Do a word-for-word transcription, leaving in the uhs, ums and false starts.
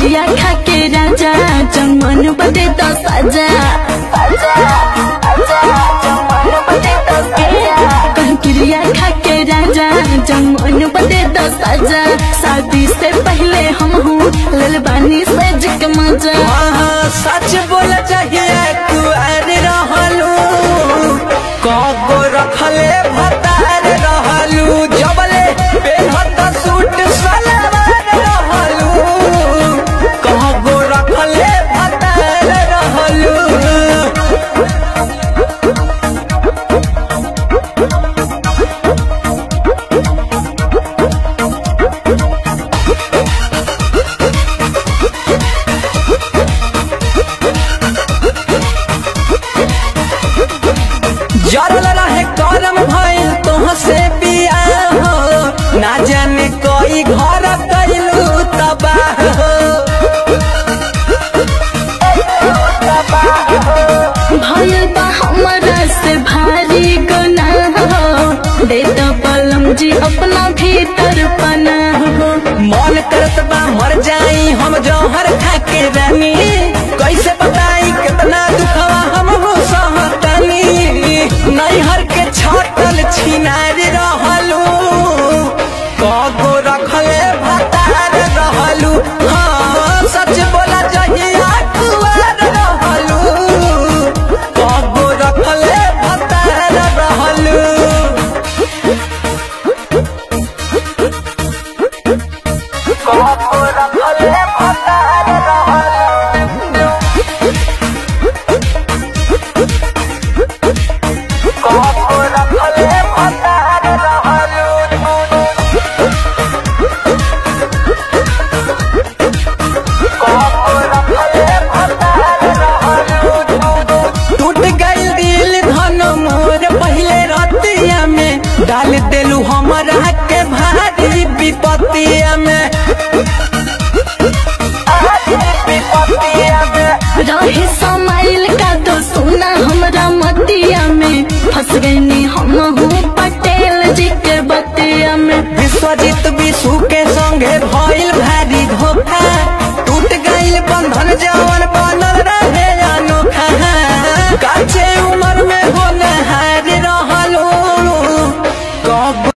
क्रिया खा के राजा जमन बदे तो साजा क्रिया खा के राजा जमन बदे तो साजा। शादी से पहले हम हूँ ललबानी से जिक मजा। सच बोल चाहिए कुआर रहलू कगो रखले भतार रहलू जबले पेहत सूट सलवार रहलू कगो रखले भतार रहलू। जरल रहे करम भइल तोह से बियाह हो ना जाने कोई घर कैलू तबाह हो। भइल बा हमरा से भारी गुनाह हो दे दो बलम जी अपना भीतर पनाह हो। मन करत बा मर जाई हम जौहर खा के रानी कैसे बताई कितना दुखवा हम हो सहतनी नैहर के छाटल छिनार रहलू कगो रखले भतार रहलू। हाँ सच बोला चाहिए कुआर रहलू कगो रखले भतार रहलू। कगो रखले भतार रहलू कगो रखले भतार रहलू। कगो रखले भतार रहलू। टूट गइल दिल धन मोर पहले रतिया में डाल देलू हमरा के भारी विपत्तिया में रहे समाइल का तो सोना हमरा मतिया में फंस गई हम हूँ पटेल जी के बतिया में। विश्वजीत विशु के संगे भइल भारी धोखा टूट गइल बंधन जवन बनल रहे